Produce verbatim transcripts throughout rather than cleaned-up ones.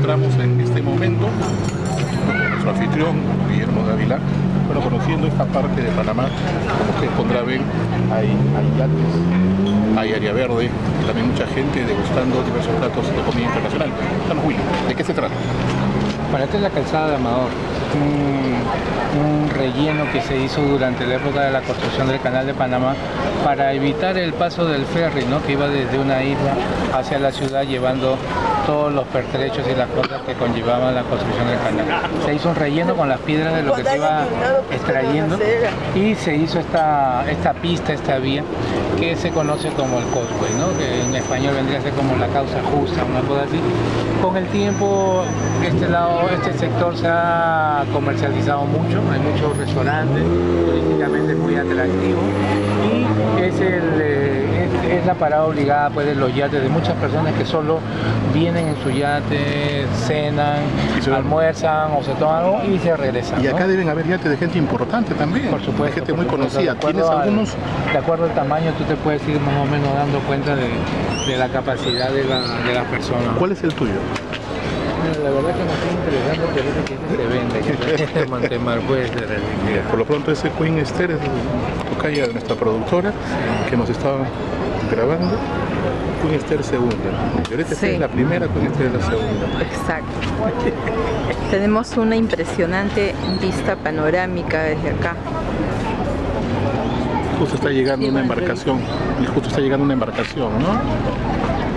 encontramos en este momento con nuestro anfitrión, Guillermo Dávila, bueno, conociendo esta parte de Panamá. Como ustedes pondrán ver, hay, hay yates, hay área verde, también mucha gente degustando diversos platos de comida internacional. Estamos, Willy, ¿de qué se trata? Para esta es la calzada de Amador, un, un relleno que se hizo durante la época de la construcción del Canal de Panamá para evitar el paso del ferry, ¿no?, que iba desde una isla hacia la ciudad llevando todos los pertrechos y las cosas que conllevaban la construcción del canal. Se hizo un relleno con las piedras de lo que se iba extrayendo y se hizo esta, esta pista, esta vía, que se conoce como el causeway, ¿no?, que en español vendría a ser como la causa justa, una cosa así. Con el tiempo, este lado, este sector se ha comercializado mucho, hay muchos restaurantes, turísticamente muy atractivo, y es, el, es, es la parada obligada, pues, de los yates de muchas personas que solo vienen en su yate, cenan, se almuerzan o se toman algo y se regresan, Y acá, ¿no?, deben haber yates de gente importante también, por supuesto, de gente por muy supuesto, conocida. De ¿Tienes al, algunos? De acuerdo al tamaño, tú te puedes ir más o menos dando cuenta de, de la capacidad de, la, de las personas. ¿Cuál es el tuyo? La verdad que me está interesando que ese que se vende, que Montemar puede ser el... Por lo pronto ese Queen Esther es tocaya de nuestra productora, sí, que nos estaba grabando. Queen Esther segunda. Y ahorita sí, es la primera, Queen Esther es la segunda. Exacto. Tenemos una impresionante vista panorámica desde acá. Justo está llegando una embarcación, y justo está llegando una embarcación, ¿no?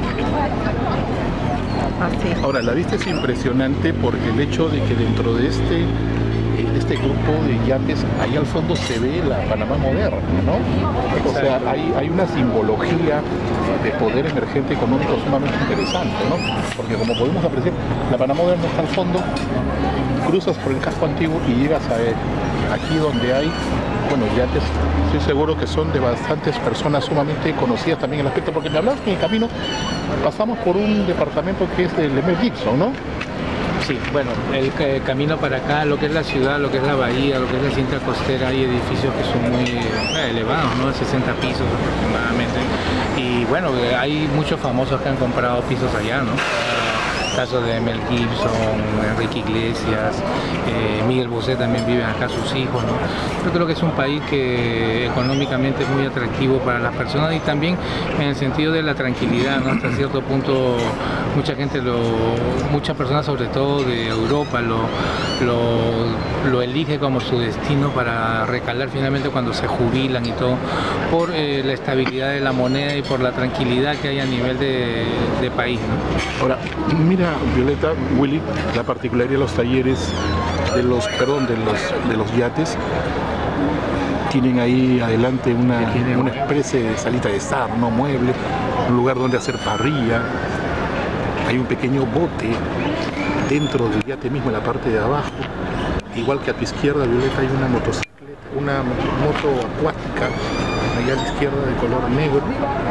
Así. Ahora, la vista es impresionante porque el hecho de que dentro de este, de este grupo de yates, ahí al fondo se ve la Panamá moderna, ¿no? O sea, hay, hay una simbología de poder emergente económico sumamente interesante, ¿no? Porque como podemos apreciar, la Panamá moderna está al fondo, cruzas por el casco antiguo y llegas a él, aquí donde hay, bueno, yates, estoy seguro que son de bastantes personas sumamente conocidas también en el aspecto, porque me hablabas que en el camino pasamos por un departamento que es del Mel Gibson, ¿no? Sí, bueno, el eh, camino para acá, lo que es la ciudad, lo que es la bahía, lo que es la cinta costera, hay edificios que son muy eh, elevados, ¿no? sesenta pisos aproximadamente. Y bueno, hay muchos famosos que han comprado pisos allá, ¿no? Casos de Mel Gibson, Enrique Iglesias, eh, Miguel Bosé también viven acá, sus hijos, ¿no? Yo creo que es un país que económicamente es muy atractivo para las personas y también en el sentido de la tranquilidad, ¿no? Hasta cierto punto mucha gente, lo, muchas personas sobre todo de Europa lo, lo, lo elige como su destino para recalar finalmente cuando se jubilan y todo, por eh, la estabilidad de la moneda y por la tranquilidad que hay a nivel de, de país, ¿no? Ahora, mira, Violeta, Willy, la particularidad de los talleres, de los, perdón, de los, de los yates, tienen ahí adelante una, una especie de salita de estar, ¿no? Mueble, un lugar donde hacer parrilla, hay un pequeño bote dentro del yate mismo en la parte de abajo, igual que a tu izquierda, Violeta, hay una motocicleta, una moto acuática, allá a la izquierda de color negro.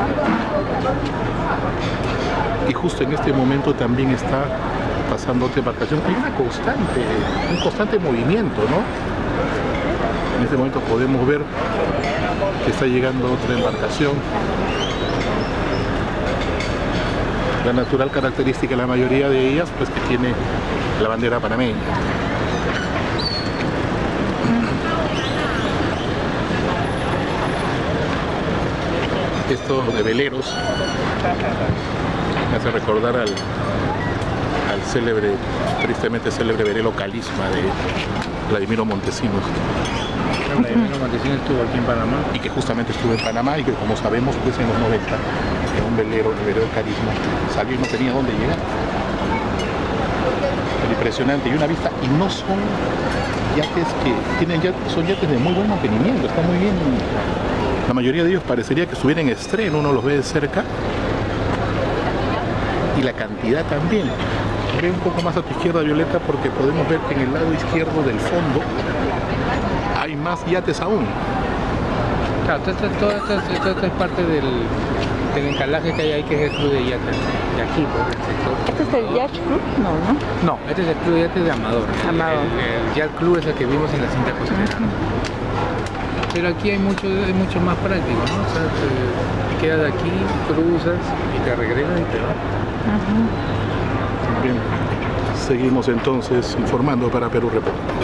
Y justo en este momento también está pasando otra embarcación. Hay una constante, un constante movimiento, ¿no? En este momento podemos ver que está llegando otra embarcación. La natural característica de la mayoría de ellas, pues que tiene la bandera panameña. Esto de veleros me hace recordar al, al célebre, tristemente célebre velero Calisma de Vladimiro Montesinos. Vladimiro Montesinos estuvo aquí en Panamá. Y que justamente estuvo en Panamá y que, como sabemos, pues en los noventa, en un velero, el velero Calisma, salió y no tenía dónde llegar. Pero impresionante, y una vista, y no son yates que tienen ya, son yates de muy buen mantenimiento, está muy bien. La mayoría de ellos parecería que estuvieran en estreno, uno los ve de cerca. Y la cantidad también. Ve un poco más a tu izquierda, Violeta, porque podemos ver que en el lado izquierdo del fondo hay más yates aún. Claro, todo esto, todo esto, todo esto es parte del, del encalaje que hay ahí, que es el club de yates, de aquí, por el sector. ¿Este es el Yacht Club? No, ¿no? No, este es el club de yates de Amador. Amador. El, el Yacht Club es el que vimos en la cinta costera. Pero aquí hay mucho, hay mucho más práctico, ¿no? O sea, te quedas aquí, cruzas y te regresas y te vas. Uh-huh. Bien. Seguimos entonces informando para Perú Report.